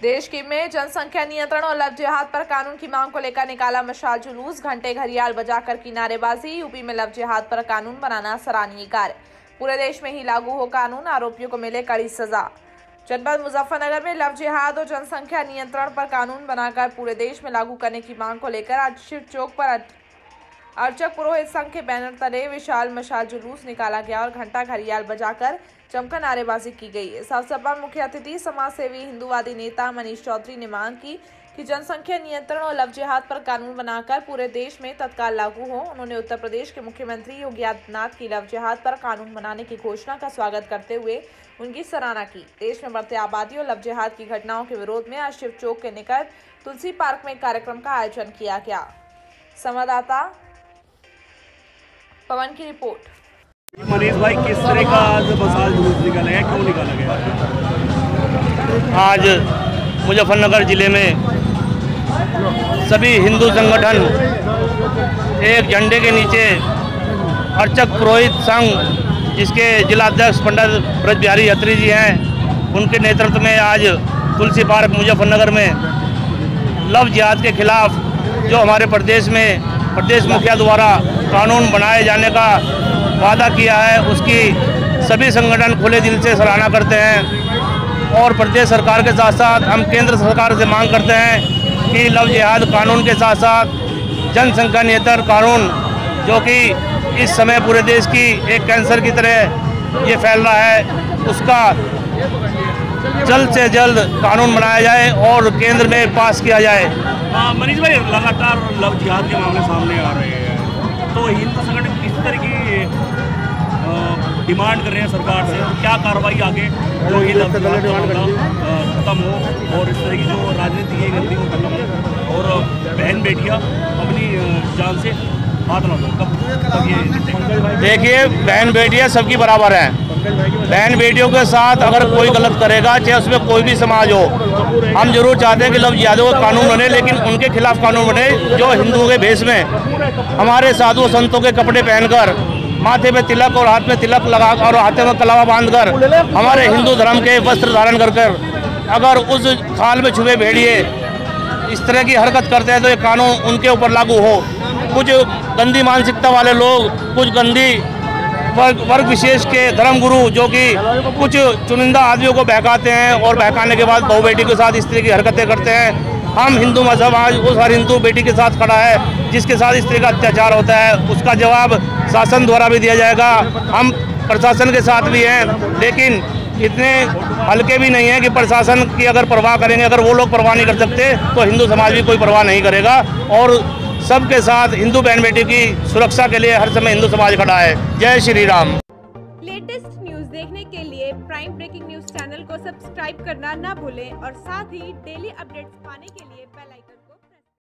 देश की में जनसंख्या नियंत्रण और लव जिहाद पर कानून की मांग को लेकर निकाला मशाल जुलूस। घंटे घड़ियाल बजाकर की नारेबाजी। यूपी में लव जिहाद पर कानून बनाना सराहनीय कार्य। पूरे देश में ही लागू हो कानून, आरोपियों को मिले कड़ी सजा। जनपद मुजफ्फरनगर में लव जिहाद और जनसंख्या नियंत्रण पर कानून बनाकर पूरे देश में लागू करने की मांग को लेकर आज शिव चौक पर अर्चक पुरोहित संघ के बैनर तले विशाल मशाल जुलूस निकाला गया और घंटा घड़ियाल बजाकर जमकर नारेबाजी की गई। इस अवसर पर मुख्य अतिथि समाज सेवी हिंदूवादी नेता मनीष चौधरी ने मांग की कि जनसंख्या नियंत्रण और लव जिहाद पर कानून बनाकर पूरे देश में तत्काल लागू हो। उन्होंने उत्तर प्रदेश के मुख्यमंत्री योगी आदित्यनाथ की लव जिहाद पर कानून बनाने की घोषणा का स्वागत करते हुए उनकी सराहना की। देश में बढ़ते आबादी और लव जिहाद की घटनाओं के विरोध में आज शिव चौक के निकट तुलसी पार्क में कार्यक्रम का आयोजन किया गया। संवाददाता पवन की रिपोर्ट। मनीष भाई, किस तरह का आज मशाल जुलूस निकाला गया, क्यों निकाला गया? आज मुजफ्फरनगर जिले में सभी हिंदू संगठन एक झंडे के नीचे अर्चक पुरोहित संघ, जिसके जिलाध्यक्ष पंडित ब्रज बिहारी अत्री जी हैं, उनके नेतृत्व में आज तुलसी पार्क मुजफ्फरनगर में लव जिहाद के खिलाफ जो हमारे प्रदेश में प्रदेश मुखिया द्वारा कानून बनाए जाने का वादा किया है, उसकी सभी संगठन खुले दिल से सराहना करते हैं। और प्रदेश सरकार के साथ साथ हम केंद्र सरकार से मांग करते हैं कि लव जिहाद कानून के साथ साथ जनसंख्या नियंत्रण कानून, जो कि इस समय पूरे देश की एक कैंसर की तरह ये फैल रहा है, उसका जल्द से जल्द कानून बनाया जाए और केंद्र में पास किया जाए। मनीष भाई, लगातार लव जिहाद के मामले सामने आ रहे हैं, तो हिंदू संगठन किस तरह की डिमांड कर रहे हैं सरकार से? क्या कार्रवाई आगे जो ये लव जिहाद का मामला खत्म हो और इस तरह की जो राजनीति है गंदी को खत्म हो और बहन बेटियां अपनी जान से हाथ ना धो? कब ये देखिए, बहन बेटियां सबकी बराबर हैं। बहन बेटियों के साथ अगर कोई गलत करेगा, चाहे उसमें कोई भी समाज हो, हम जरूर चाहते हैं कि लव जिहाद का कानून बने, लेकिन उनके खिलाफ कानून बने जो हिंदुओं के भेष में हमारे साधु संतों के कपड़े पहनकर, माथे पे तिलक और हाथ में तिलक लगा और हाथों में कलावा बांधकर हमारे हिंदू धर्म के वस्त्र धारण कर अगर उस खाल में छुपे भेड़िए इस तरह की हरकत करते हैं तो ये कानून उनके ऊपर लागू हो। कुछ गंदी मानसिकता वाले लोग, कुछ गंदी वर्ग विशेष के धर्मगुरु जो कि कुछ चुनिंदा आदमियों को बहकाते हैं और बहकाने के बाद बहू बेटी के साथ इस तरह की हरकतें करते हैं। हम हिंदू मजहब आज उस हर हिंदू बेटी के साथ खड़ा है जिसके साथ इस तरह का अत्याचार होता है, उसका जवाब शासन द्वारा भी दिया जाएगा। हम प्रशासन के साथ भी हैं, लेकिन इतने हल्के भी नहीं है कि प्रशासन की अगर परवाह करेंगे, अगर वो लोग परवाह नहीं कर सकते तो हिंदू समाज भी कोई परवाह नहीं करेगा। और सबके साथ हिंदू बहन बेटी की सुरक्षा के लिए हर समय हिंदू समाज खड़ा है। जय श्री राम। लेटेस्ट न्यूज देखने के लिए प्राइम ब्रेकिंग न्यूज चैनल को सब्सक्राइब करना ना भूलें और साथ ही डेली अपडेट्स पाने के लिए बेल आइकन